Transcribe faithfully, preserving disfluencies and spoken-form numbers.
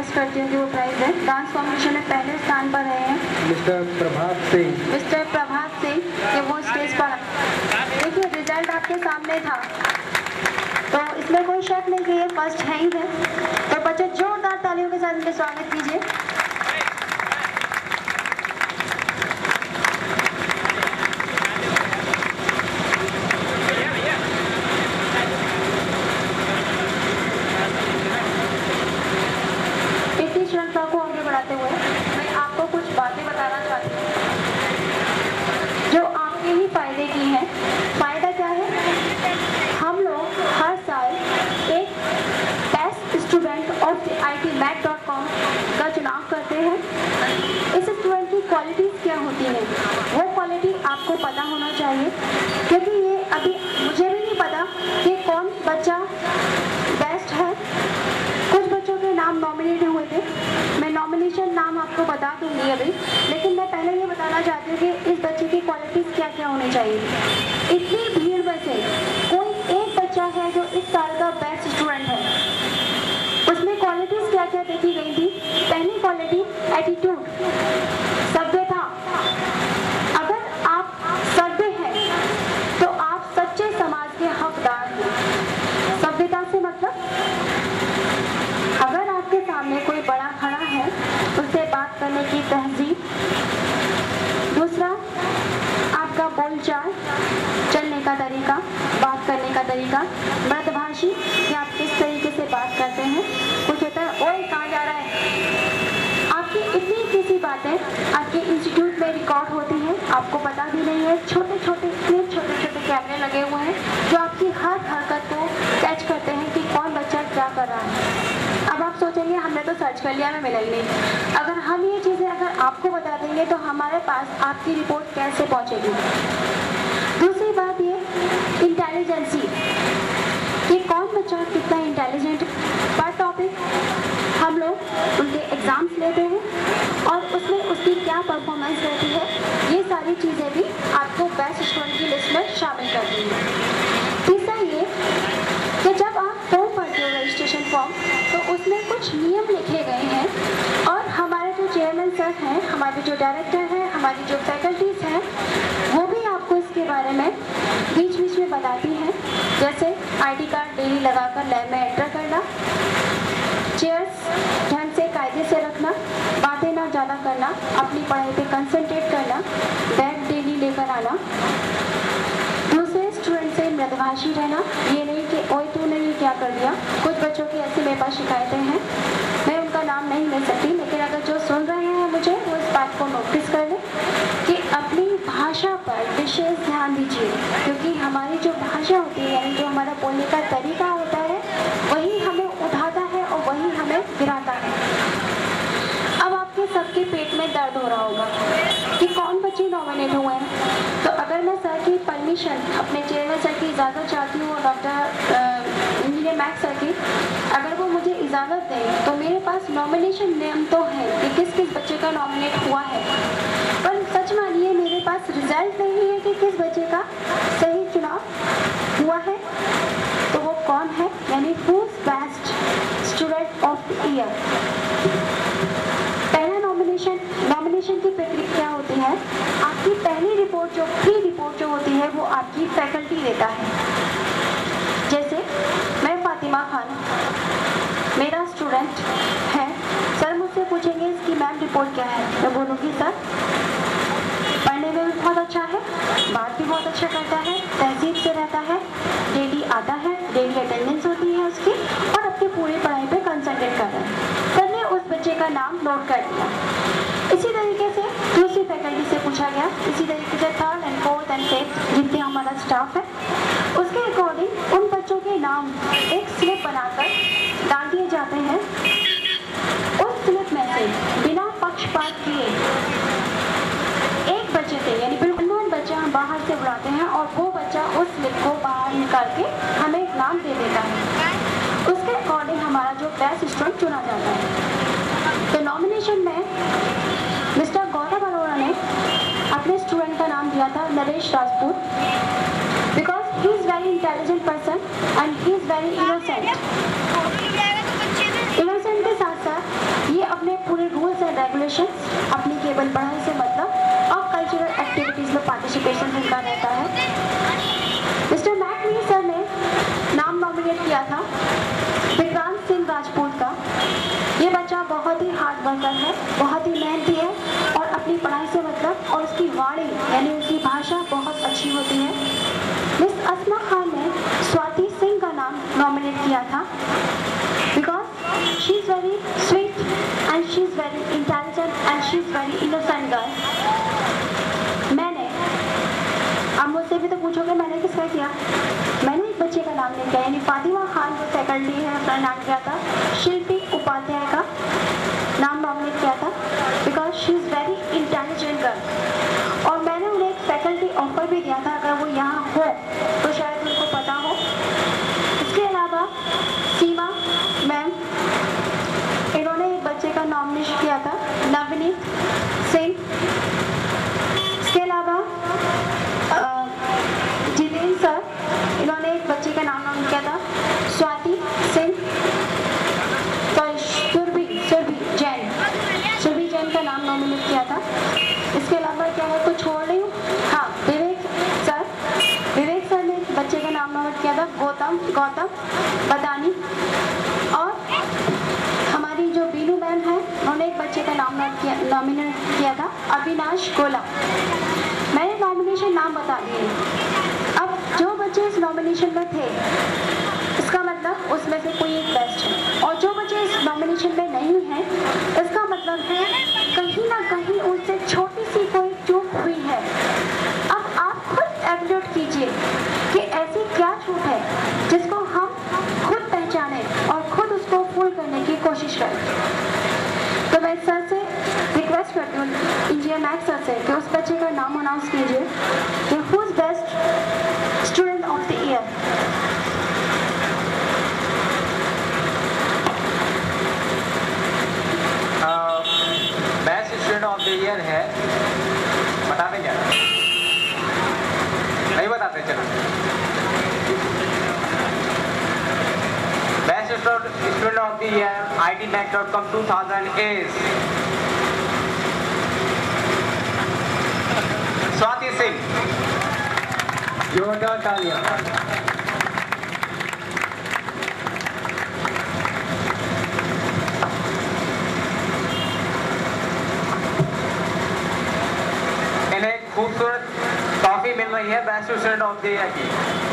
Request करती हूँ कि वो प्राइज है। डांस कॉम्पिटिशन में पहले स्थान पर रहे हैं मिस्टर प्रभात सिंह। मिस्टर प्रभात सिंह कि वो स्टेज पर। देखिए रिजल्ट आपके सामने था, तो इसमें कोई शक नहीं कि ये फर्स्ट है ही है। तो बच्चे जोरदार तालियों के साथ इनका स्वागत कीजिए। इसी श्रृंखला को आगे बढ़ाते हुए मैं आपको कुछ बातें बताना चाहती हूँ जो आपके ही फायदे की हैं। फायदा क्या है? हम लोग हर साल एक best student of I T mat dot com का चुनाव करते हैं। इस स्टूडेंट की क्वालिटीज़ क्या होती हैं वो क्वालिटी आपको पता होना चाहिए, क्योंकि ये अभी मुझे भी नहीं पता कि कौन बच्चा बेस्ट है। कुछ बच्चों के नाम नॉमिनेट हुए थे, मैं नॉमिनेशन नाम आपको बता दूंगी अभी, लेकिन मैं पहले ये बताना चाहती हूँ कि इस बच्चे की क्वालिटीज़ क्या क्या होनी चाहिए। इतनी भीड़ में से कोई एक बच्चा है जो इस साल का बेस्ट स्टूडेंट है, उसमें क्वालिटीज़ क्या क्या देखी गई थी। पहली क्वालिटी एटीट्यूड, सभ्यता। अगर आप सभ्य हैं तो आप सच्चे समाज के हकदार हैं। सभ्यता से मतलब अगर आपके सामने कोई बड़ा खड़ा है उससे बात करने की तहजीब। दूसरा, आपका बोलचाल, चलने का तरीका, बात करने का तरीका, मृदभाषी कि आप किस तरीके से बात करते हैं। कुछ होता है ओए कहाँ जा रहा है। आपकी इतनी किसी बातें आपके इंस्टीट्यूट में रिकॉर्ड होती हैं, आपको पता भी नहीं है। छोटे छोटे इतने छोटे छोटे कैमरे लगे हुए हैं जो आपकी हर हरकत को कैच करते हैं कि कौन बच्चा क्या कर रहा है। अब आप सोचेंगे हमने तो सर्च कर लिया, हमें मिला ही नहीं। अगर हम ये चीज़ें अगर आपको बता देंगे तो हमारे पास आपकी रिपोर्ट कैसे पहुंचेगी। दूसरी बात ये इंटेलिजेंसी कि कौन बच्चा कितना इंटेलिजेंट। पर टॉपिक हम लोग उनके एग्ज़ाम्स लेते हैं और उसमें उसकी क्या परफॉर्मेंस रहती है, ये सारी चीज़ें भी आपको बेस्ट स्टूडेंट की लिस्ट में शामिल करती हैं। तीसरा ये कि जब आप फॉर्म भरते हो रजिस्ट्रेशन फॉर्म तो उसमें कुछ नियम लिखे गए हैं और हमारे जो चेयरमैन सर हैं, हमारे जो डायरेक्टर हैं, हमारी जो फैकल्टीज़ हैं, वो भी आपको इसके बारे में बीच बीच में बताती हैं। जैसे आईडी कार्ड डेली लगाकर लैब में एंटर करना, चेयर्स ढंग से कायदे से रखना, बातें ना ज़्यादा करना, अपनी पढ़ाई पे कंसंट्रेट करना, बैग डेली लेकर आना, दूसरे स्टूडेंट से मृदभाषी रहना। ये नहीं कि ओए तूने ये क्या कर दिया। कुछ बच्चों की ऐसी मेरे पास शिकायतें हैं, मैं उनका नाम नहीं ले सकती, लेकिन अगर जो सुन रहे हैं मुझे वो इस बात को नोटिस कर लें कि अपनी भाषा पर विशेष ध्यान दीजिए, क्योंकि हमारी जो भाषा होती है यानी जो हमारा बोलने का तरीका होता है वही हमें उठाता है और वही हमें गिराता है। अब आपके सबके पेट में दर्द हो रहा होगा कि कौन बच्चे नॉमिनेट हुए हैं। तो अगर मैं सर की परमिशन, अपने चेयरमैन सर की इजाज़त चाहती हूँ और डॉक्टर इंजीनियर मैक्स सर की, अगर वो मुझे इजाज़त दें तो मेरे पास नॉमिनेशन नेम तो है कि किस किस बच्चे का नॉमिनेट हुआ है, पर सच मानिए मेरे पास रिजल्ट नहीं है कि किस बच्चे का सही चुनाव हुआ है। तो वो कौन है, यानी who's best student of the year. पहला नॉमिनेशन नॉमिनेशन की प्रक्रिया क्या होती है। आपकी पहली रिपोर्ट जो प्री रिपोर्ट जो होती है वो आपकी फैकल्टी देता है। जैसे मैं फातिमा खान, मेरा स्टूडेंट है, सर मुझसे पूछेंगे इसकी मैम रिपोर्ट क्या है, मैं बोलूँगी सर पढ़ने में भी बहुत अच्छा है, बात भी बहुत अच्छा करता है, तहजीब से रहता है, डेली आता है, डेली अटेंडेंस होती है उसकी और अपनी पूरी पढ़ाई पे कंसंट्रेट कर रहा है। सर ने उस बच्चे का नाम नोट कर दिया। इसी तरीके से दूसरी फैकल्टी से पूछा गया, इसी तरीके से third and fourth and fifth जितने हमारा स्टाफ है उसके अकॉर्डिंग उन बच्चों के नाम एक स्लिप बनाकर डाल दिए जाते हैं। उस स्लिप में से बिना पक्षपात किए एक बच्चे से, यानी बिल्कुल नॉन बच्चा हम बाहर से बुलाते हैं और वो बच्चा उस स्लिप को बाहर निकाल के हमें एक नाम दे देता है। उसके अकॉर्डिंग हमारा जो बेस्ट स्टूडेंट चुना जाता है। तो नॉमिनेशन में मिस्टर गौरव अरोड़ा ने अपने स्टूडेंट का नाम दिया था Naresh Rajput, because he is very intelligent person and he is very innocent. Innocent के साथ साथ केवल पढ़ाई से मतलब और कल्चरल एक्टिविटीज में पार्टिसिपेशन इनका रहता है। मिस्टर मैकनी सर ने नाम नॉमिनेट किया था विक्रांत सिंह राजपूत का। ये बच्चा बहुत ही हार्ड वर्कर है, बहुत ही मेहनती है और अपनी पढ़ाई से मतलब और उसकी वाणी यानी उसकी भाषा बहुत अच्छी होती है। मिस अस्मा खान ने स्वाति सिंह का नाम नॉमिनेट किया था because she is very sweet and she is very intelligent and she is very innocent girl. मैंने, अब मुझसे भी तो पूछोगे मैंने किसका किया, मैंने एक बच्चे का नाम लिखा यानी फातिमा खान जो फैकल्टी है अपना नाम किया था, शिल्पी उपाध्याय का नाम नॉमिनेट किया था because she is very intelligent girl. और मैंने उन्हें एक फैकल्टी ऑफर भी दिया था, अगर वो यहाँ हो तो शायद उनको पता हो। इसके अलावा सीमा मैम, इन्होंने एक बच्चे का नॉमिनेशन किया था नवनीत सिंह। इसके अलावा जितेंद्र सर, इन्होंने एक बच्चे का नाम नॉमिनेट किया था स्वाति सिंह, सॉरी सुरभि सुरभि जैन, सुरभि जैन का नाम नॉमिनेट किया था। इसके अलावा क्या है, कुछ छोड़ रही हूँ, हाँ विवेक सर, विवेक सर ने एक बच्चे का नाम नॉमिनेट किया था गौतम गौतम बदानी। और हमारी जो बीनू मैम है उन्होंने एक बच्चे का नाम नॉमिनेट किया था अविनाश गोला। मैंने नॉमिनेशन नाम बता दिए। अब जो बच्चे इस नॉमिनेशन में थे इसका मतलब उसमें से कोई एक बेस्ट है, और जो बच्चे इस नॉमिनेशन में नहीं हैं इसका मतलब है कहीं ना कहीं उनसे छोटी सी कोई चूक हुई है। अब आप खुद एवल्यूएट कीजिए कि ऐसी क्या चूक है जिसको हम खुद पहचाने और खुद उसको फुल करने की कोशिश करें। तो मैं सर से रिक्वेस्ट करती हूँ, इंजीनियर मैक्स सर से, कि उस बच्चे का नाम अनाउंस कीजिए कि who is best student of the year. Best student of the year है, बता दें क्या? नहीं बताते, चलो। Best student of the year I T mac dot com two thousand is Swati Singh. जोरदार तालियां। इन्हें खूबसूरत ट्रॉफी मिल रही है best student of the year की।